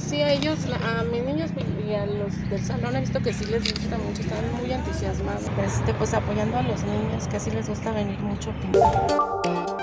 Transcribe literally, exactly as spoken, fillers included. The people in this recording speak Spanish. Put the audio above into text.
sí, a ellos, a mis niños y a los del salón he visto que sí les gusta mucho, están muy entusiasmados. Este, pues apoyando a los niños, que sí les gusta venir mucho a pintar.